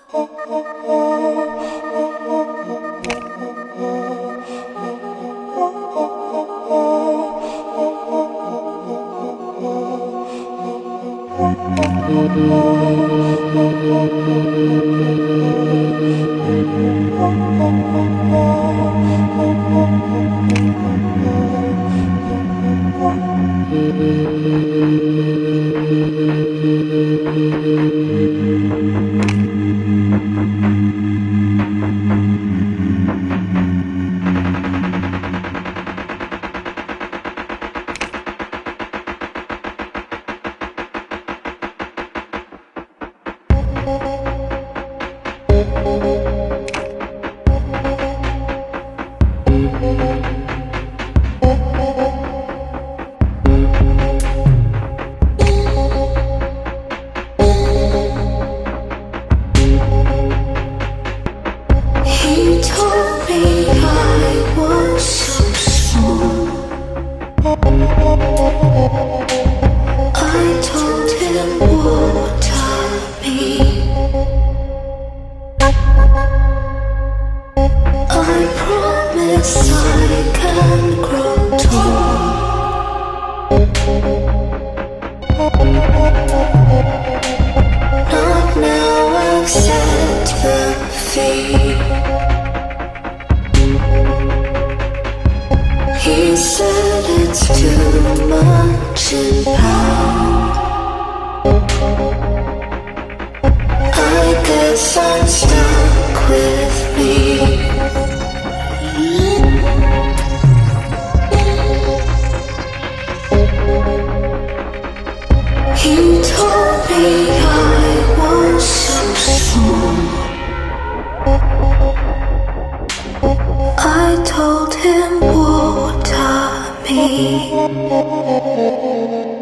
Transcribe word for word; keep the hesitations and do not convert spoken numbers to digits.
He told me I was so small. I told him water me. I promise I can grow tall. Not now, I've set them free. He said it's too much in pound. I guess I'm stuck with me. He told me I was so small. I told him water me.